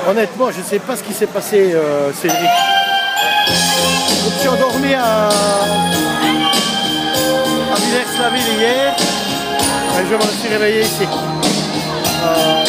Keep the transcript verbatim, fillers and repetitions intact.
Honnêtement, je ne sais pas ce qui s'est passé, euh, Cédric. Je me suis endormi à, à Villers-la-Ville hier et je me suis réveillé ici. Euh,